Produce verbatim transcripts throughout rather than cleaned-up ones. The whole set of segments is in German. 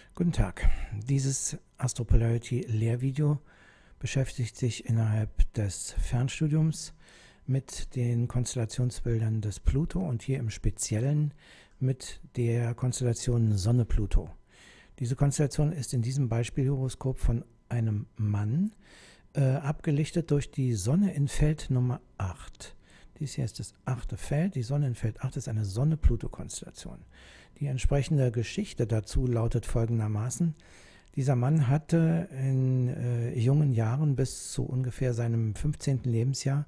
Guten Tag. Dieses Astropolarity-Lehrvideo beschäftigt sich innerhalb des Fernstudiums mit den Konstellationsbildern des Pluto und hier im Speziellen mit der Konstellation Sonne-Pluto. Diese Konstellation ist in diesem Beispielhoroskop von einem Mann äh, abgelichtet durch die Sonne in Feld Nummer acht. Dies hier ist das achte Feld. Die Sonne in Feld acht ist eine Sonne-Pluto-Konstellation. Die entsprechende Geschichte dazu lautet folgendermaßen: Dieser Mann hatte in äh, jungen Jahren bis zu ungefähr seinem fünfzehnten Lebensjahr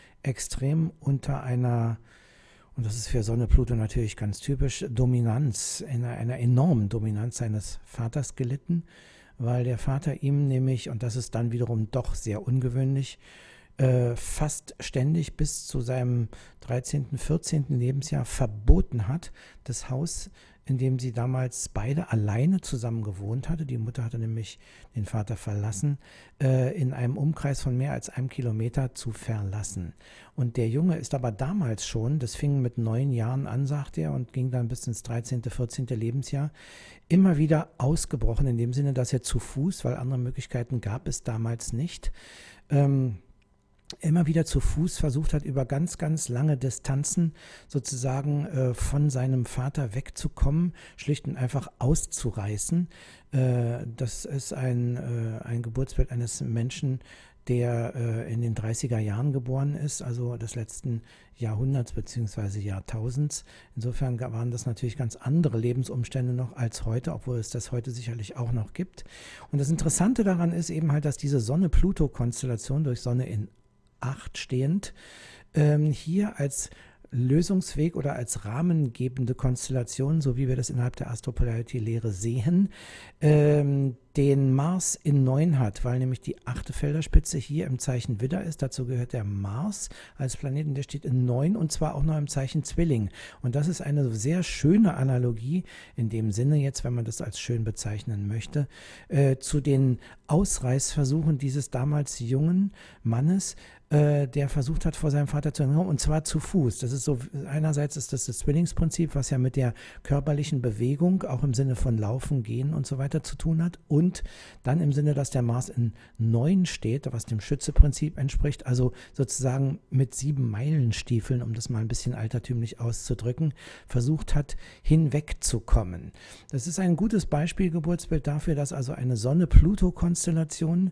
extrem unter einer, und das ist für Sonne Pluto natürlich ganz typisch, Dominanz, in einer, einer enormen Dominanz seines Vaters gelitten, weil der Vater ihm nämlich, und das ist dann wiederum doch sehr ungewöhnlich, äh, fast ständig bis zu seinem dreizehnten, vierzehnten Lebensjahr verboten hat, das Haus, in dem sie damals beide alleine zusammen gewohnt hatte, die Mutter hatte nämlich den Vater verlassen, äh, in einem Umkreis von mehr als einem Kilometer zu verlassen. Und der Junge ist aber damals schon, das fing mit neun Jahren an, sagt er, und ging dann bis ins dreizehnte, vierzehnte Lebensjahr, immer wieder ausgebrochen, in dem Sinne, dass er zu Fuß, weil andere Möglichkeiten gab es damals nicht, ähm, immer wieder zu Fuß versucht hat, über ganz, ganz lange Distanzen sozusagen äh, von seinem Vater wegzukommen, schlicht und einfach auszureißen. Äh, das ist ein, äh, ein Geburtsbild eines Menschen, der äh, in den dreißiger Jahren geboren ist, also des letzten Jahrhunderts bzw. Jahrtausends. Insofern waren das natürlich ganz andere Lebensumstände noch als heute, obwohl es das heute sicherlich auch noch gibt. Und das Interessante daran ist eben halt, dass diese Sonne-Pluto-Konstellation durch Sonne in acht stehend, ähm, hier als Lösungsweg oder als rahmengebende Konstellation, so wie wir das innerhalb der Astropolarity-Lehre sehen, ähm, den Mars in neun hat, weil nämlich die achte Felderspitze hier im Zeichen Widder ist. Dazu gehört der Mars als Planeten, der steht in neun und zwar auch noch im Zeichen Zwilling. Und das ist eine sehr schöne Analogie, in dem Sinne jetzt, wenn man das als schön bezeichnen möchte, äh, zu den Ausreißversuchen dieses damals jungen Mannes, äh, der versucht hat, vor seinem Vater zu entkommen, und zwar zu Fuß. Das ist so, einerseits ist das das Zwillingsprinzip, was ja mit der körperlichen Bewegung, auch im Sinne von Laufen, Gehen und so weiter zu tun hat. Und Und dann im Sinne, dass der Mars in neun steht, was dem Schütze-Prinzip entspricht, also sozusagen mit sieben Meilenstiefeln, um das mal ein bisschen altertümlich auszudrücken, versucht hat, hinwegzukommen. Das ist ein gutes Beispiel, Geburtsbild dafür, dass also eine Sonne-Pluto-Konstellation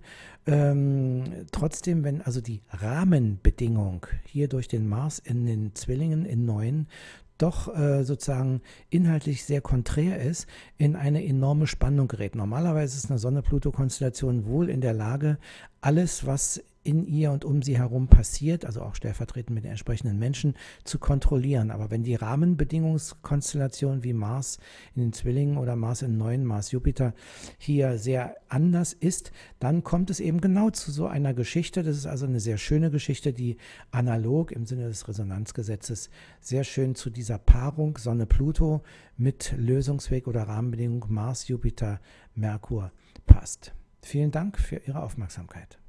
ähm, trotzdem, wenn also die Rahmenbedingung hier durch den Mars in den Zwillingen in neun doch äh, sozusagen inhaltlich sehr konträr ist, in eine enorme Spannung gerät. Normalerweise ist eine Sonne-Pluto-Konstellation wohl in der Lage, alles, was in ihr und um sie herum passiert, also auch stellvertretend mit den entsprechenden Menschen, zu kontrollieren. Aber wenn die Rahmenbedingungskonstellation wie Mars in den Zwillingen oder Mars in neun, Mars Jupiter hier sehr anders ist, dann kommt es eben genau zu so einer Geschichte. Das ist also eine sehr schöne Geschichte, die analog im Sinne des Resonanzgesetzes sehr schön zu dieser Paarung Sonne-Pluto mit Lösungsweg oder Rahmenbedingung Mars, Jupiter, Merkur passt. Vielen Dank für Ihre Aufmerksamkeit.